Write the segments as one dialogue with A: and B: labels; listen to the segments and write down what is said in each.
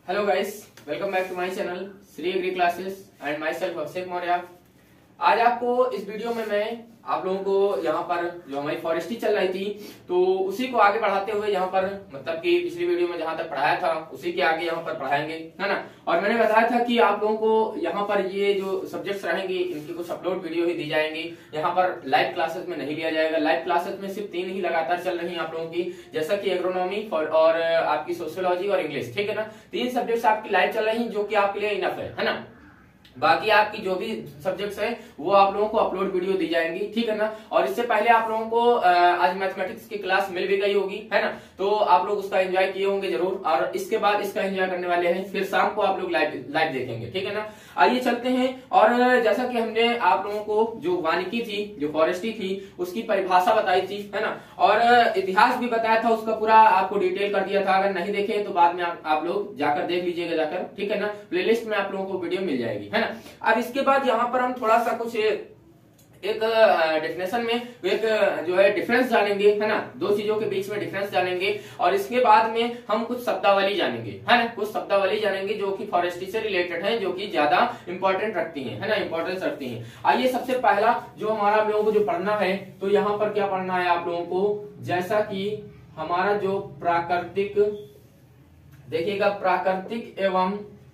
A: Hello guys, welcome back to my channel Shri agri classes and myself Abhishek Maurya. आज आपको इस video में मैं आप लोगों को यहाँ पर जो हमारी फॉरेस्ट्री चल रही थी तो उसी को आगे बढ़ाते हुए यहाँ पर मतलब कि पिछली वीडियो में जहां तक पढ़ाया था उसी के आगे यहाँ पर पढ़ाएंगे, है ना। और मैंने बताया था कि आप लोगों को यहाँ पर ये जो सब्जेक्ट्स रहेंगे इनकी कुछ अपलोड वीडियो ही दी जाएंगी। यहाँ पर लाइव क्लासेस में नहीं लिया जाएगा। लाइव क्लासेस में सिर्फ 3 ही लगातार चल रही है आप लोगों की, जैसा की एग्रोनॉमी और आपकी सोशियोलॉजी और इंग्लिश, ठीक है ना। 3 सब्जेक्ट्स आपकी लाइव चल रही है जो की आपके लिए इनफ है ना। बाकी आपकी जो भी सब्जेक्ट्स है वो आप लोगों को अपलोड वीडियो दी जाएंगी, ठीक है ना। और इससे पहले आप लोगों को आज मैथमेटिक्स की क्लास मिल भी गई होगी, है ना। तो आप लोग उसका एंजॉय किए होंगे जरूर, और इसके बाद इसका एंजॉय करने वाले हैं। फिर शाम को आप लोग लाइव देखेंगे, ठीक है ना। आइए चलते हैं। और जैसा कि हमने आप लोगों को जो वानिकी थी, जो फॉरेस्ट्री थी, उसकी परिभाषा बताई थी, है ना। और इतिहास भी बताया था, उसका पूरा आपको डिटेल कर दिया था। अगर नहीं देखे तो बाद में आप लोग जाकर देख लीजिएगा जाकर, ठीक है ना। प्लेलिस्ट में आप लोगों को वीडियो मिल जाएगी, है ना। अब इसके बाद यहाँ पर हम थोड़ा सा कुछ एक डेफिनेशन में एक जो है डिफरेंस जानेंगे, है ना। 2 चीजों के बीच में डिफरेंस जानेंगे और इसके बाद में हम कुछ शब्दावली जानेंगे, है ना। कुछ शब्दावली जानेंगे जो कि फॉरेस्ट्री से रिलेटेड है, जो कि ज्यादा इंपॉर्टेंट रखती हैं, है ना, इंपॉर्टेंस रखती हैं। आइए सबसे पहला जो हमारा आप लोगों को जो पढ़ना है, तो यहाँ पर क्या पढ़ना है आप लोगों को, जैसा कि हमारा जो प्राकृतिक, देखिएगा, प्राकृतिक एवं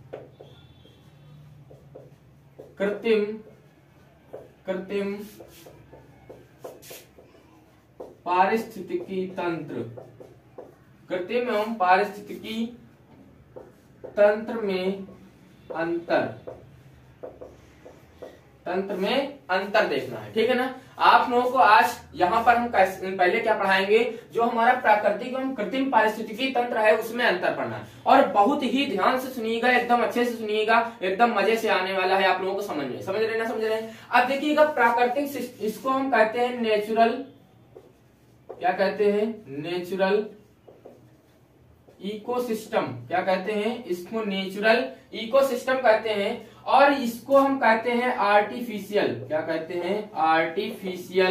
A: कृत्रिम पारिस्थितिकी तंत्र, कृत्रिम एवं पारिस्थितिकी तंत्र में अंतर देखना है, ठीक है ना। आप लोगों को आज यहाँ पर हम पहले क्या पढ़ाएंगे, जो हमारा प्राकृतिक एवं कृत्रिम पारिस्थितिकी तंत्र है उसमें अंतर पढ़ना है। और बहुत ही ध्यान से सुनिएगा, एकदम अच्छे से सुनिएगा, एकदम मजे से आने वाला है आप लोगों को समझ में। समझ रहे ना, समझ रहे हैं। अब देखिएगा, प्राकृतिक, इसको हम कहते हैं नेचुरल, क्या कहते हैं, नेचुरल इकोसिस्टम। क्या कहते हैं इसको, नेचुरल इकोसिस्टम कहते हैं। और इसको हम कहते हैं आर्टिफिशियल, क्या कहते हैं, आर्टिफिशियल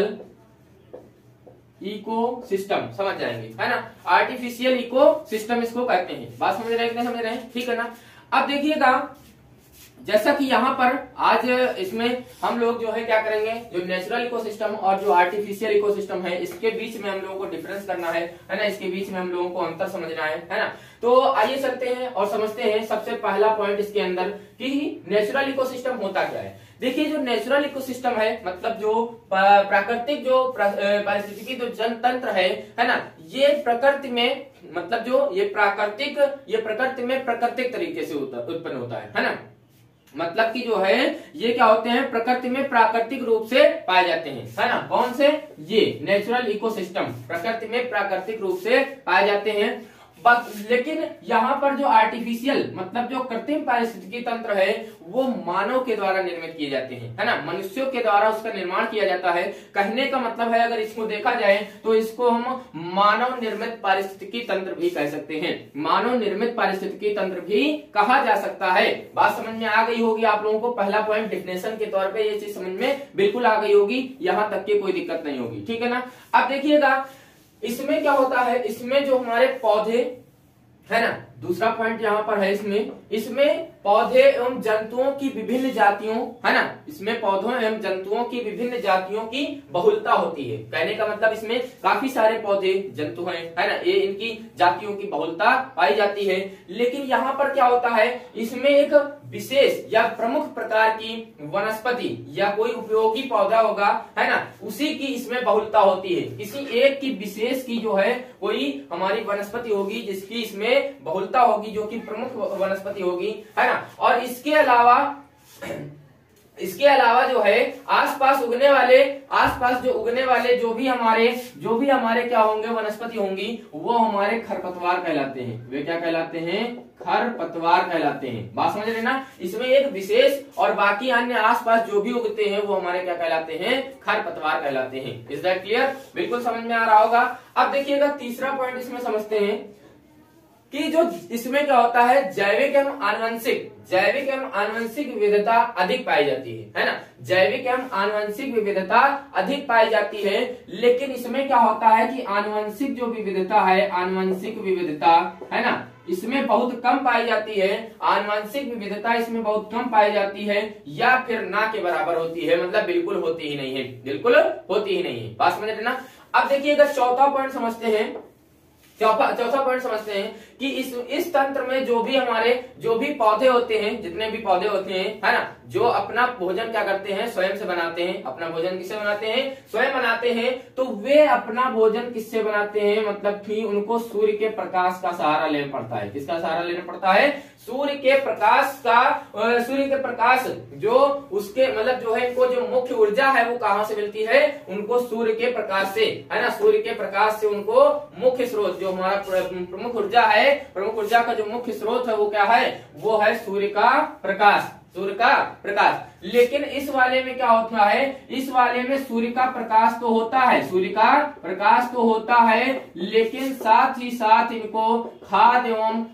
A: इकोसिस्टम। समझ जाएंगे, है ना। आर्टिफिशियल इकोसिस्टम इसको कहते हैं। बात समझ रहे हैं कि नहीं समझ रहे हैं, ठीक है ना। अब देखिएगा, जैसा कि यहाँ पर आज इसमें हम लोग जो है क्या करेंगे, जो नेचुरल इकोसिस्टम और जो आर्टिफिशियल इकोसिस्टम है, इसके बीच में हम लोगों को डिफरेंस करना है ना। इसके बीच में हम लोगों को अंतर समझना है ना। तो आइए चलते हैं और समझते हैं सबसे पहला पॉइंट इसके अंदर कि नेचुरल इकोसिस्टम होता क्या है। देखिए, जो नेचुरल इकोसिस्टम है, मतलब जो प्राकृतिक जो पारिस्थितिकी जो जनतंत्र है ना, ये प्रकृति में, मतलब जो ये प्रकृति में प्राकृतिक तरीके से उत्पन्न होता है ना। मतलब कि जो है ये क्या होते हैं, प्रकृति में प्राकृतिक रूप से पाए जाते हैं, है ना। कौन से, ये नेचुरल इकोसिस्टम प्रकृति में प्राकृतिक रूप से पाए जाते हैं। लेकिन यहाँ पर जो आर्टिफिशियल, मतलब जो कृत्रिम पारिस्थितिकी तंत्र है, वो मानव के द्वारा निर्मित किए जाते हैं, है ना। मनुष्यों के द्वारा उसका निर्माण किया जाता है। कहने का मतलब है, अगर इसको देखा जाए तो इसको हम मानव निर्मित पारिस्थितिकी तंत्र भी कह सकते हैं। मानव निर्मित पारिस्थितिकी तंत्र भी कहा जा सकता है। बात समझ में आ गई होगी आप लोगों को। पहला पॉइंट डेफिनेशन के तौर पर ये चीज समझ में बिल्कुल आ गई होगी, यहाँ तक की कोई दिक्कत नहीं होगी, ठीक है ना। अब देखिएगा, इसमें क्या होता है, इसमें जो हमारे पौधे, है ना, दूसरा पॉइंट यहाँ पर है, इसमें पौधे एवं जंतुओं की विभिन्न जातियों, है ना, इसमें पौधों एवं जंतुओं की विभिन्न जातियों की बहुलता होती है। कहने का मतलब इसमें काफी सारे पौधे जंतु हैं, है ना, ये इनकी जातियों की बहुलता पाई जाती है। लेकिन यहाँ पर क्या होता है, इसमें एक विशेष या प्रमुख प्रकार की वनस्पति या कोई उपयोगी पौधा होगा, है ना, उसी की इसमें बहुलता होती है। किसी एक की विशेष की जो है कोई हमारी वनस्पति होगी जिसकी इसमें बहुलता होगी, जो कि प्रमुख वनस्पति होगी, है ना। और इसके अलावा जो है आसपास जो उगने वाले जो भी हमारे क्या होंगे, वनस्पति होंगी, वो हमारे खरपतवार कहलाते हैं। वे क्या कहलाते हैं, खरपतवार कहलाते हैं। बात समझ रहे ना। इसमें एक विशेष और बाकी अन्य आसपास जो भी उगते हैं वो हमारे क्या कहलाते हैं, खरपतवार कहलाते हैं। Is that clear? बिल्कुल समझ में आ रहा होगा। अब देखिएगा, तीसरा पॉइंट इसमें समझते हैं कि जो इसमें क्या होता है, जैविक एवं आनुवंशिक विविधता अधिक पाई जाती है ना। जैविक एवं आनुवंशिक विविधता अधिक पाई जाती है। लेकिन इसमें क्या होता है कि आनुवंशिक जो विविधता है, आनुवंशिक विविधता, है ना, इसमें बहुत कम पाई जाती है, आनुवंशिक विविधता इसमें बहुत कम पाई जाती है, या फिर ना के बराबर होती है, मतलब बिल्कुल होती ही नहीं है, बिल्कुल होती ही नहीं है। बात समझ लेना। अब देखिएगा चौथा पॉइंट समझते हैं, चौथा पॉइंट समझते हैं कि इस तंत्र में जो भी पौधे होते हैं, जितने भी पौधे होते हैं, है ना, जो अपना भोजन क्या करते हैं, स्वयं से बनाते हैं। अपना भोजन किससे बनाते हैं? स्वयं बनाते हैं। तो वे अपना भोजन किससे बनाते हैं? मतलब कि उनको सूर्य के प्रकाश का सहारा लेना पड़ता है। किसका सहारा लेना पड़ता है? सूर्य के प्रकाश जो उसके मतलब जो है, इनको जो मुख्य ऊर्जा है वो कहां से मिलती है? उनको सूर्य के प्रकाश से, है ना, सूर्य के प्रकाश से उनको मुख्य स्रोत, जो हमारा प्रमुख ऊर्जा है, प्रमुख ऊर्जा का जो मुख्य स्रोत है वो क्या है? वो है सूर्य का प्रकाश, सूर्य का प्रकाश। लेकिन इस वाले में क्या होता है? इस वाले में सूर्य का प्रकाश तो होता है, सूर्य का प्रकाश तो होता है, लेकिन साथ ही साथ इनको खाद्य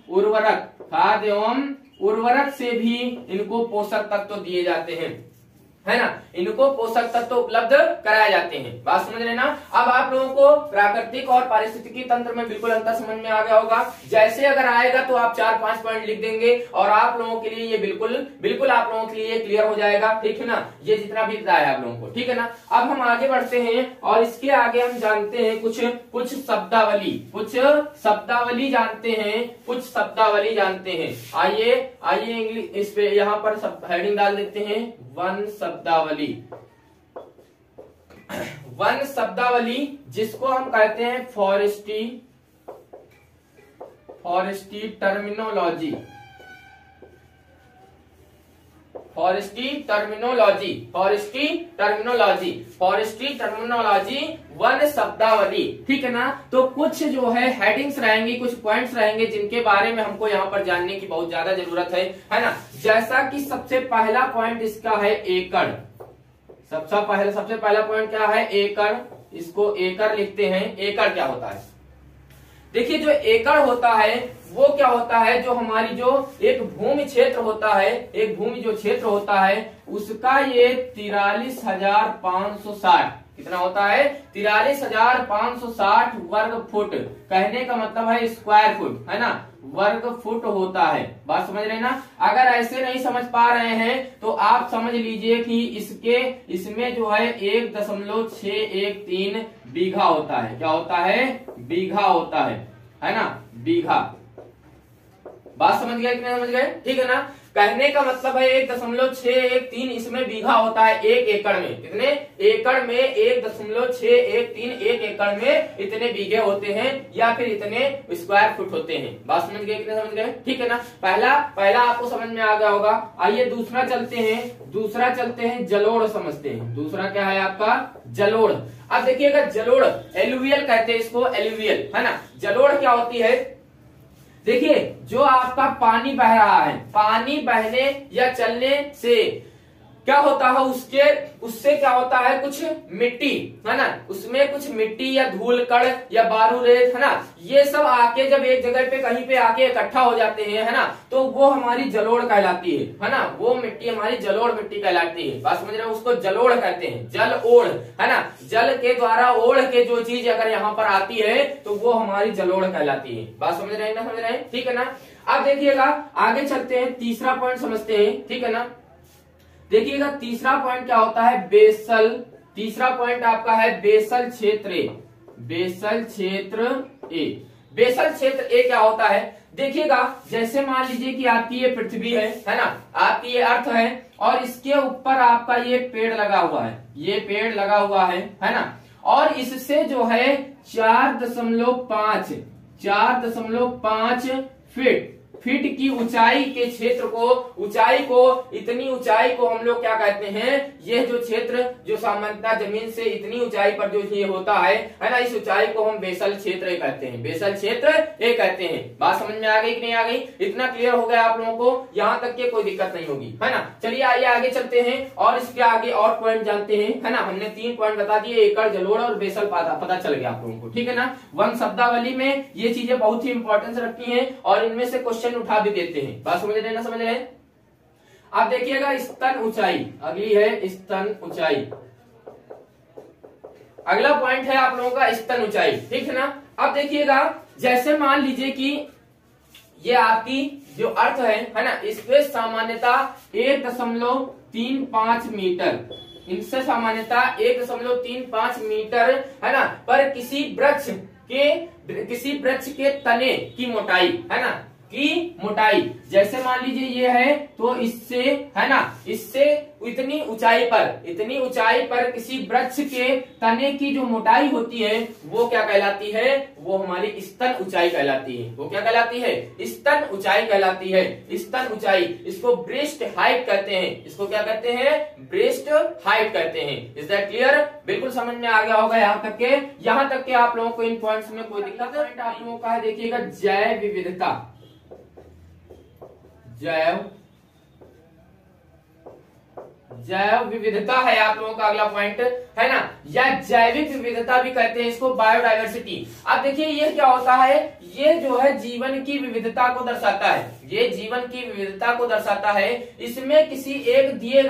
A: एवं उर्वरक से भी इनको पोषक तत्व दिए जाते हैं, है ना, इनको पोषक तत्व उपलब्ध कराए जाते हैं। बात समझ लेना। अब आप लोगों को प्राकृतिक और पारिस्थितिकी तंत्र में बिल्कुल अंतर समझ में आ गया होगा। जैसे अगर आएगा तो आप 4-5 पॉइंट लिख देंगे और आप लोगों के लिए ये बिल्कुल आप लोगों के लिए क्लियर हो जाएगा, ठीक है ना, ये जितना भी बताया है आप लोगों को, ठीक है ना। अब हम आगे बढ़ते हैं और इसके आगे हम जानते हैं कुछ शब्दावली जानते हैं। आइए इंग्लिश इस पे यहाँ पर हेडिंग डाल देते हैं, वन शब्दावली, जिसको हम कहते हैं फॉरेस्ट्री टर्मिनोलॉजी। वन शब्दावली, ठीक है ना। तो कुछ जो है हेडिंग्स रहेंगी, कुछ पॉइंट्स रहेंगे जिनके बारे में हमको यहाँ पर जानने की बहुत ज्यादा जरूरत है ना। जैसा कि सबसे पहला पॉइंट इसका है एकड़। सबसे पहला पॉइंट क्या है? एकड़। इसको एकड़ लिखते हैं। एकड़ क्या होता है? देखिए, जो एकड़ होता है वो क्या होता है? जो हमारी जो एक भूमि क्षेत्र होता है, एक भूमि जो क्षेत्र होता है, उसका ये 43,560 कितना होता है? 43,560 वर्ग फुट। कहने का मतलब है स्क्वायर फुट, है ना, वर्ग फुट होता है। बात समझ रहे हैं ना। अगर ऐसे नहीं समझ पा रहे हैं तो आप समझ लीजिए कि इसमें जो है 1.613 बीघा होता है। क्या होता है? बीघा होता है ना, बीघा। बात समझ गए कि नहीं समझ गए? ठीक है ना। कहने का मतलब है 1.613 इसमें बीघा होता है एक एकड़ में। कितने एकड़ में? 1.613 एक एकड़ में इतने बीघे होते हैं या फिर इतने स्क्वायर फुट होते हैं। बात समझ गए कि नहीं समझ गए? ठीक है ना। पहला आपको समझ में आ गया होगा। आइए दूसरा चलते हैं, जलोढ़ समझते हैं। दूसरा क्या है आपका? जलोढ़। अब देखिएगा, जलोढ़ एलुवियल कहते हैं इसको, एलुवियल, है ना। जलोढ़ क्या होती है? देखिए, जो आपका पानी बह रहा है, पानी बहने या चलने से क्या होता है? उससे क्या होता है? कुछ मिट्टी, है ना, उसमें कुछ मिट्टी या धूल कण या बारू रेत, है ना, ये सब आके जब एक जगह पे कहीं पे आके इकट्ठा हो जाते हैं, है ना, तो वो हमारी जलोढ़ कहलाती है ना। वो मिट्टी हमारी जलोढ़ मिट्टी कहलाती है। बात समझ रहे हो? उसको जलोढ़ कहते हैं, जल ओढ़, है ना। जल के द्वारा ओढ़ के जो चीज अगर यहाँ पर आती है तो वो हमारी जलोढ़ कहलाती है। बात समझ रहे हैं ना? समझ रहे हैं? ठीक है ना। अब देखिएगा, आगे चलते हैं, तीसरा पॉइंट समझते हैं, ठीक है ना। देखिएगा, तीसरा पॉइंट क्या होता है? बेसल। तीसरा पॉइंट आपका है बेसल क्षेत्र ए। बेसल क्षेत्र ए क्या होता है? देखिएगा, जैसे मान लीजिए कि आपकी ये पृथ्वी है ना, आपकी ये अर्थ है, और इसके ऊपर आपका ये पेड़ लगा हुआ है, ये पेड़ लगा हुआ है ना, और इससे जो है 4.5 फीट की ऊंचाई के क्षेत्र को, इतनी ऊंचाई को हम लोग क्या कहते हैं? ये जो क्षेत्र जो सामान्यतः जमीन से इतनी ऊंचाई पर जो ये होता है ना, इस ऊंचाई को हम बेसल क्षेत्र कहते हैं। बेसल क्षेत्र ये कहते हैं। बात समझ में आ गई कि नहीं आ गई? इतना क्लियर हो गया आप लोगों को? यहाँ तक के कोई दिक्कत नहीं होगी, है ना। चलिए आइए आगे चलते हैं और इसके आगे और पॉइंट जानते हैं, है ना। हमने 3 पॉइंट बता दिए, एकड़, जलोढ़ और बेसल, पता चल गया आप लोगों को, ठीक है ना। वन शब्दावली में ये चीजें बहुत ही इंपॉर्टेंस रखती है और इनमें से क्वेश्चन उठा भी देते हैं। बात समझ रहे ना? समझ रहे हैं? आप देखिएगा, स्तन ऊंचाई अगली है, स्तन ऊंचाई। अगला पॉइंट है आप लोगों का स्तन ऊंचाई, ठीक है ना। अब देखिएगा, जैसे मान लीजिए कि ये आपकी जो अर्थ है ना, इससे सामान्यता 1.35 मीटर, इनसे सामान्यता 1.35 मीटर है ना, पर किसी वृक्ष के तने की मोटाई है ना, की मोटाई जैसे मान लीजिए ये है, तो इससे है ना, इससे इतनी ऊंचाई पर किसी वृक्ष के तने की जो मोटाई होती है वो क्या कहलाती है, वो हमारी स्तन ऊंचाई कहलाती है। वो क्या कहलाती है, स्तन ऊंचाई कहलाती है। स्तन ऊंचाई, इसको ब्रेस्ट हाइट कहते हैं। इसको क्या कहते हैं, ब्रेस्ट हाइट कहते हैं। Is that clear? बिल्कुल समझ में आ गया होगा यहाँ तक के आप लोगों को इन पॉइंट्स में कोई दिक्कत है? आप लोगों का है देखिएगा जैव विविधता, जैव विविधता है आप लोगों का अगला पॉइंट है ना, या जैविक विविधता भी कहते हैं इसको, बायोडाइवर्सिटी। अब देखिए ये क्या होता है, ये जो है जीवन की विविधता को दर्शाता है, ये जीवन की विविधता को दर्शाता है। इसमें किसी एक दिए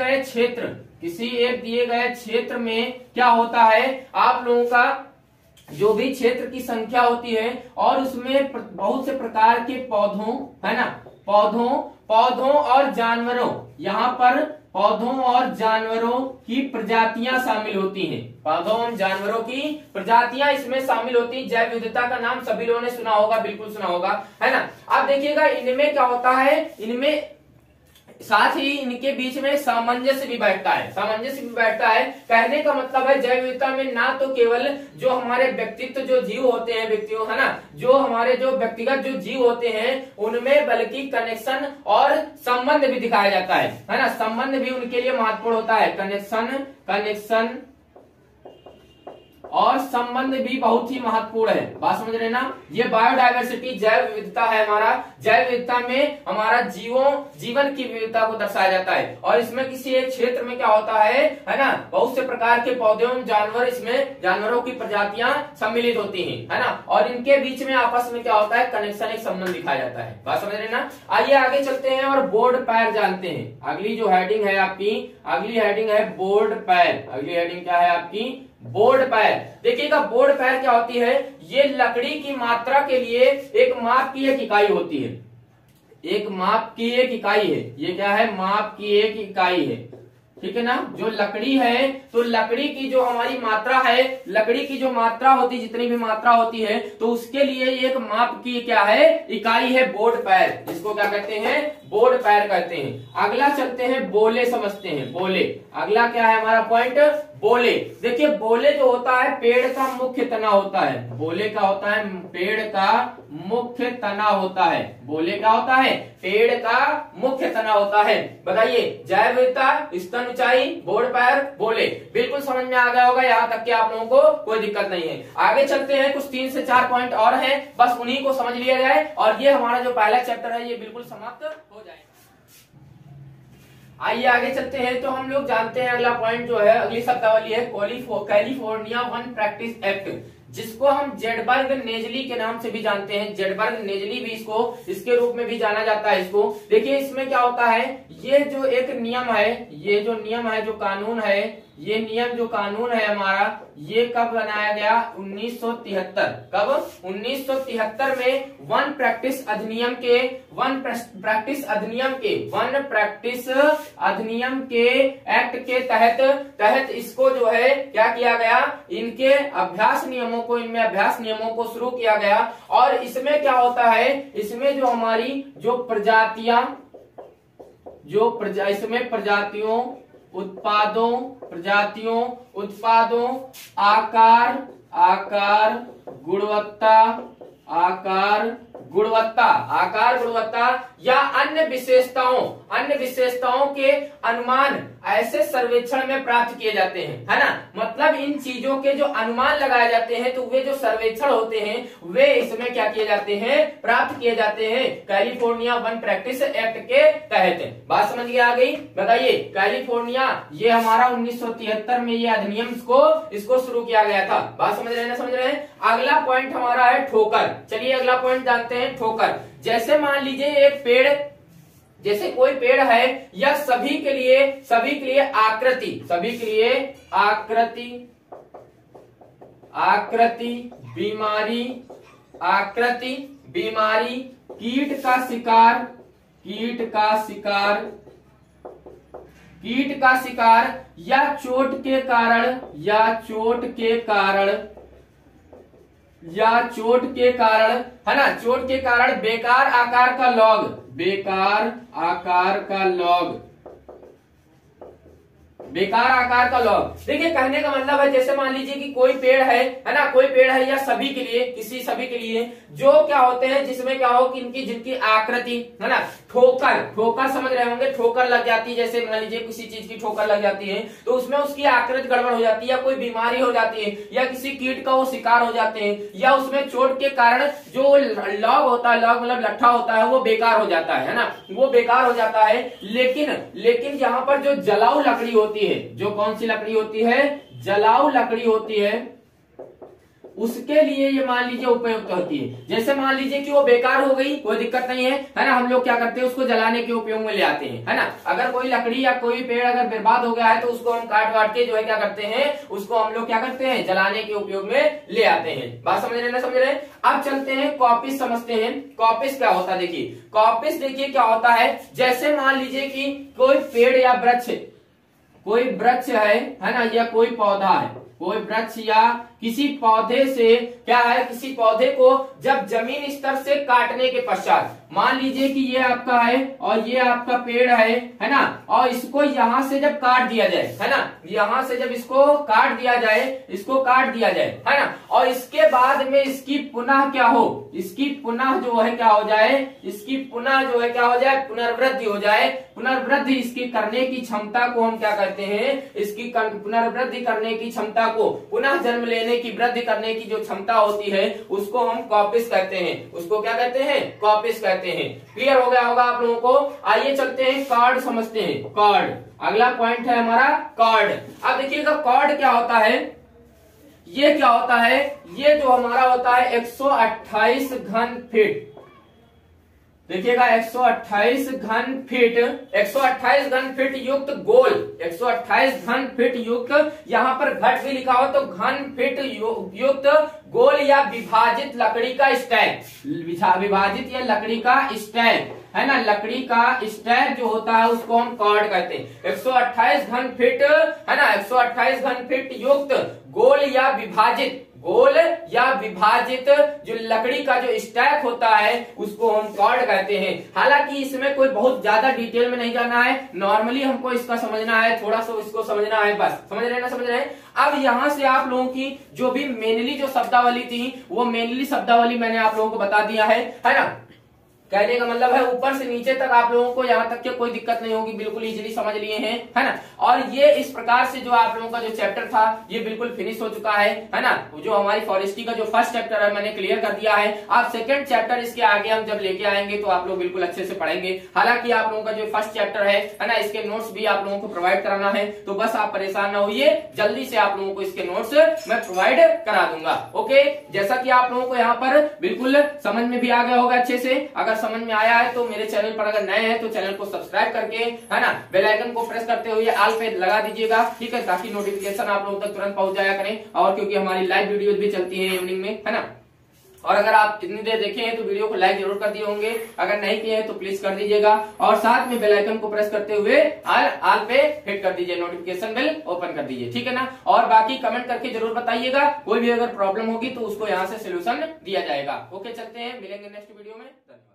A: गए क्षेत्र में क्या होता है, आप लोगों का जो भी क्षेत्र की संख्या होती है और उसमें बहुत से प्रकार के पौधों है ना, पौधों और जानवरों, यहाँ पर पौधों और जानवरों की प्रजातियां शामिल होती हैं। पौधों और जानवरों की प्रजातियां इसमें शामिल होती हैं। जैव विविधता का नाम सभी लोगों ने सुना होगा, बिल्कुल सुना होगा है ना। अब देखिएगा इनमें क्या होता है, इनमें साथ ही इनके बीच में सामंजस्य भी बैठता है। कहने का मतलब है जैव विविधता में ना तो केवल जो हमारे व्यक्तित्व जो जीव होते हैं, व्यक्तियों है ना, जो हमारे जो व्यक्तिगत जो जीव होते हैं उनमें, बल्कि कनेक्शन और संबंध भी दिखाया जाता है ना। संबंध भी उनके लिए महत्वपूर्ण होता है। कनेक्शन और संबंध भी बहुत ही महत्वपूर्ण है। बात समझ रहे ना। ये बायोडायवर्सिटी जैव विविधता है हमारा। जैव विविधता में हमारा जीवन की विविधता को दर्शाया जाता है। और इसमें किसी एक क्षेत्र में क्या होता है ना, बहुत से प्रकार के पौधे एवं जानवर, इसमें जानवरों की प्रजातियां सम्मिलित होती हैं है ना। और इनके बीच में आपस में क्या होता है, कनेक्शन, एक संबंध दिखाया जाता है। बात समझ रहे ना। आइए आगे चलते हैं और बोर्ड पैर जानते हैं। अगली जो हेडिंग है आपकी, अगली हेडिंग है बोर्ड पैर। अगली हेडिंग क्या है आपकी, बोर्ड पैर। देखिएगा बोर्ड पैर क्या होती है, ये लकड़ी की मात्रा के लिए एक माप की एक इकाई होती है। एक माप की एक इकाई है। ये क्या है, माप की एक इकाई है, ठीक है ना। जो लकड़ी है, तो लकड़ी की जो हमारी मात्रा है, लकड़ी की जो मात्रा होती है, जितनी भी मात्रा होती है, तो उसके लिए एक माप की क्या है, इकाई है बोर्ड पैर। जिसको क्या कहते हैं, बोर्ड पैर कहते हैं। अगला चलते हैं बोले, समझते हैं बोले। अगला क्या है हमारा पॉइंट, बोले। देखिए बोले जो होता है पेड़ का मुख्य तना होता है। बोले क्या होता है, पेड़ का मुख्य तना होता है। बोले क्या होता है, पेड़ का मुख्य तना होता है। बताइए, जैव विविधता, स्तन ऊंचाई, बोर्ड पैर, बोले। बिल्कुल समझ में आ गया होगा यहाँ तक कि आप लोगों को कोई दिक्कत नहीं है। आगे चलते हैं, कुछ 3 से 4 पॉइंट और हैं, बस उन्हीं को समझ लिया जाए और ये हमारा जो पहला चैप्टर है ये बिल्कुल समाप्त हो जाएगा। आइए आगे चलते हैं। तो हम लोग जानते हैं अगला पॉइंट जो है, अगली शब्दावली है कैलिफोर्निया वन प्रैक्टिस एक्ट, जिसको हम जेडबर्ग नेजली के नाम से भी जानते हैं। जेडबर्ग नेजली भी इसके रूप में भी जाना जाता है इसको। देखिए इसमें क्या होता है, ये जो एक नियम है, ये जो नियम है, जो कानून है, ये नियम जो कानून है हमारा, ये कब बनाया गया, 1973। कब, 1973 में वन प्रैक्टिस अधिनियम के एक्ट के तहत इसको जो है क्या किया गया, इनके अभ्यास नियमों को, इनमें अभ्यास नियमों को शुरू किया गया। और इसमें क्या होता है, इसमें जो हमारी जो प्रजातियां, इसमें प्रजातियों, उत्पादों, आकार, गुणवत्ता या अन्य विशेषताओं के अनुमान ऐसे सर्वेक्षण में प्राप्त किए जाते हैं, है ना। मतलब इन चीजों के जो अनुमान लगाए जाते हैं, तो वे जो सर्वेक्षण होते हैं वे इसमें क्या किए जाते हैं, प्राप्त किए जाते हैं कैलिफोर्निया वन प्रैक्टिस एक्ट के तहत। बात समझ में आ गई। बताइए, कैलिफोर्निया, ये हमारा 1973 में ये अधिनियम इसको शुरू किया गया था। बात समझ रहे हैं। अगला पॉइंट हमारा है ठोकर। चलिए अगला पॉइंट जानते हैं, ठोकर। जैसे मान लीजिए एक पेड़, जैसे कोई पेड़ है, या सभी के लिए आकृति, बीमारी कीट का शिकार, कीट का शिकार, कीट का शिकार या चोट के कारण, या चोट के कारण, या चोट के कारण, है ना, चोट के कारण बेकार आकार का लॉग, बेकार आकार का लॉग, बेकार आकार का लॉग। देखिए कहने का मतलब है जैसे मान लीजिए कि कोई पेड़ है ना, कोई पेड़ है या सभी के लिए, किसी सभी के लिए जो क्या होते हैं जिसमें क्या हो कि इनकी जिनकी आकृति है ना, ठोकर, ठोकर समझ रहे होंगे, ठोकर लग जाती है, जैसे मान लीजिए किसी चीज की ठोकर लग जाती है तो उसमें उसकी आकृति गड़बड़ हो जाती है, या कोई बीमारी हो जाती है, या किसी कीट का वो शिकार हो जाते हैं, या उसमें चोट के कारण जो लॉग होता है, लॉग मतलब लट्ठा होता है, वो बेकार हो जाता है ना, वो बेकार हो जाता है। लेकिन यहाँ पर जो जलाऊ लकड़ी होती है, जो कौन सी लकड़ी होती है, जलाऊ लकड़ी होती है, उसके लिए ये मान लीजिए उपयुक्त होती है। जैसे मान लीजिए कि वो बेकार हो गई, कोई दिक्कत नहीं है ना, हम लोग क्या करते हैं उसको जलाने के उपयोग में ले आते हैं, है ना। अगर कोई लकड़ी या कोई पेड़ अगर बर्बाद हो गया है तो उसको हम काट वाट के जो है क्या करते हैं, उसको हम लोग क्या करते हैं, जलाने के उपयोग में ले आते हैं। बात समझ रहे ना, समझ रहे। अब चलते हैं कॉपिस समझते हैं। कॉपिस क्या होता है, देखिए कॉपिस देखिए क्या होता है, जैसे मान लीजिए कि कोई पेड़ या वृक्ष, कोई वृक्ष है ना, या कोई पौधा है, कोई वृक्ष या किसी पौधे से क्या है, किसी पौधे को जब जमीन स्तर से काटने के पश्चात, मान लीजिए कि ये आपका है और ये आपका पेड़ है ना, और इसको यहां से जब काट दिया जाए, है ना, यहां से जब इसको काट दिया जाए, इसको काट दिया जाए, है ना, और इसके बाद में इसकी पुनः क्या हो, इसकी पुनः जो है क्या हो जाए, इसकी पुनः जो है क्या हो जाए, पुनर्वृद्धि हो जाए। पुनर्वृद्धि इसकी करने की क्षमता को हम क्या कहते हैं, इसकी पुनर्वृद्धि करने की क्षमता को, पुनः जन्म लेने की, वृद्धि करने की जो क्षमता होती है उसको हम कॉपिस कहते हैं, उसको क्या कहते हैं, कॉपिस कहते हैं। क्लियर हो गया होगा आप लोगों को। आइए चलते हैं कार्ड समझते हैं। कार्ड अगला पॉइंट है हमारा कार्ड। अब देखिएगा कार्ड क्या होता है, ये क्या होता है, ये जो हमारा होता है 128 घन फीट, देखिएगा 128 घन फीट, 128 घन फीट युक्त गोल, 128 घन फीट युक्त, यहाँ पर घट भी लिखा हो तो घन फीट युक्त गोल या विभाजित लकड़ी का स्टैक, विभाजित या लकड़ी का स्टैक, है ना, लकड़ी का स्टैक जो होता है उसको हम कॉर्ड कहते हैं। 128 घन फीट, है ना, 128 घन फीट युक्त गोल या विभाजित, गोल या विभाजित जो लकड़ी का जो स्टैक होता है उसको हम कॉर्ड कहते हैं। हालांकि इसमें कोई बहुत ज्यादा डिटेल में नहीं जाना है, नॉर्मली हमको इसका समझना है, थोड़ा सा इसको समझना है, बस समझ रहे हैं ना, समझ रहे हैं। अब यहां से आप लोगों की जो भी मेनली जो शब्दावली थी वो मेनली शब्दावली मैंने आप लोगों को बता दिया है ना। कहने का मतलब है ऊपर से नीचे तक आप लोगों को यहाँ तक के कोई दिक्कत नहीं होगी, बिल्कुल इजीली समझ लिए हैं, है ना। और ये इस प्रकार से जो आप लोगों का जो चैप्टर था ये बिल्कुल फिनिश हो चुका है ना। जो हमारी फॉरेस्ट्री का जो फर्स्ट चैप्टर है मैंने क्लियर कर दिया है। अब सेकंड चैप्टर इसके आगे हम जब लेके आएंगे तो आप लोग बिल्कुल अच्छे से पढ़ेंगे। हालांकि आप लोगों का जो फर्स्ट चैप्टर है ना, इसके नोट्स भी आप लोगों को प्रोवाइड कराना है, तो बस आप परेशान ना होइए, जल्दी से आप लोगों को इसके नोट्स मैं प्रोवाइड करा दूंगा। ओके, जैसा कि आप लोगों को यहाँ पर बिल्कुल समझ में भी आ गया होगा अच्छे से। अगर समझ में आया है तो मेरे चैनल पर अगर नए हैं तो चैनल को सब्सक्राइब करके, है ना, बेल आइकन को प्रेस करते हुए ऑल पे लगा दीजिएगा, ठीक है, ताकि नोटिफिकेशन आप लोगों तक तुरंत पहुंच जाया करें। और क्योंकि हमारी लाइव वीडियोस भी चलती हैं इवनिंग में, है ना। और अगर आप इतनी देर देखे हैं तो वीडियो को लाइक जरूर कर दिए होंगे, अगर नहीं किए हैं तो प्लीज कर दीजिएगा। और साथ में बेल आइकन को प्रेस करते हुए ऑल पे हिट कर दीजिए, नोटिफिकेशन बेल ओपन कर दीजिए, ठीक है ना। और बाकी कमेंट करके जरूर बताइएगा, कोई भी अगर प्रॉब्लम होगी तो उसको यहाँ से सोल्यूशन दिया जाएगा। ओके, चलते हैं, मिलेंगे नेक्स्ट वीडियो में। धन्यवाद।